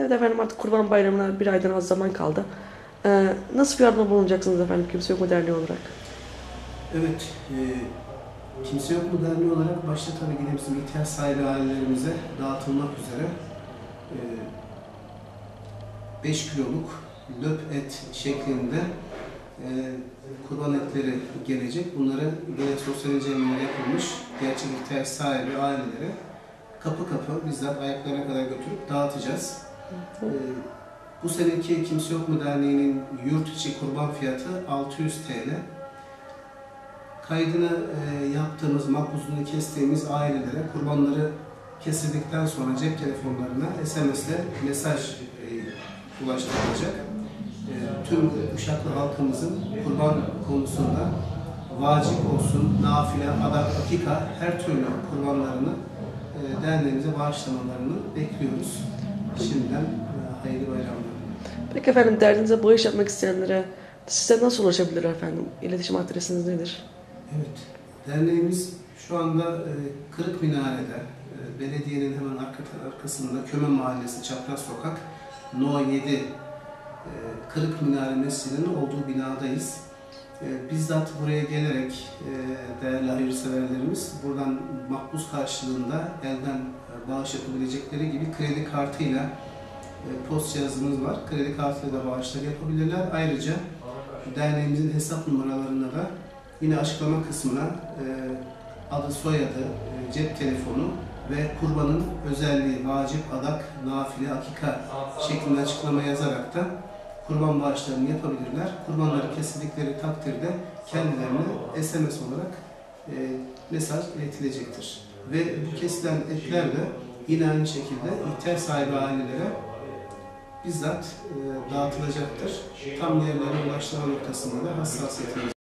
Evet efendim, artık Kurban Bayramı'na bir aydan az zaman kaldı. Nasıl bir yardımda bulunacaksınız efendim Kimse Yok Mu Derneği olarak? Evet, Kimse Yok Mu Derneği olarak başta tabii yine bizim ihtiyaç sahibi ailelerimize dağıtılmak üzere 5 kiloluk löp et şeklinde kurban etleri gelecek. Bunları yine sosyal incelemeye yapılmış gerçek ihtiyaç sahibi ailelere kapı kapı bizzat ayaklarına kadar götürüp dağıtacağız. Bu seneki Kimse Yok Mu Derneği'nin yurt içi kurban fiyatı 600 TL. Kaydını yaptığımız, makbuzunu kestiğimiz ailelere kurbanları kesildikten sonra cep telefonlarına SMS'le mesaj ulaştırılacak. Tüm Uşaklı halkımızın kurban konusunda vacip olsun, nafile, adak, akika her türlü kurbanlarını derneğimize bağışlamalarını bekliyoruz. Şimdiden hayırlı bayramlar. Peki efendim, derdinize bağış yapmak isteyenlere size nasıl ulaşabilir efendim? İletişim adresiniz nedir? Evet, derneğimiz şu anda Kırık Minare'de, belediyenin hemen arkasında Köme Mahallesi, Çapraz Sokak, No 7, Kırık Minare Mescidi'nin olduğu binadayız. Bizzat buraya gelerek değerli hayırseverlerimiz buradan makbuz karşılığında elden bağış yapabilecekleri gibi kredi kartıyla post cihazımız var. Kredi kartıyla da bağışlar yapabilirler. Ayrıca derneğimizin hesap numaralarına da yine açıklama kısmına adı, soyadı, cep telefonu ve kurbanın özelliği, vacip, adak, nafile, akika şeklinde açıklama yazarak da kurban bağışlarını yapabilirler. Kurbanları kesildikleri takdirde kendilerine SMS olarak mesaj iletilecektir. Ve bu kesilen etler de yine aynı şekilde ihtiyaç sahibi ailelere bizzat dağıtılacaktır. Tam yerlerine ulaştırma noktasında da hassasiyetimiz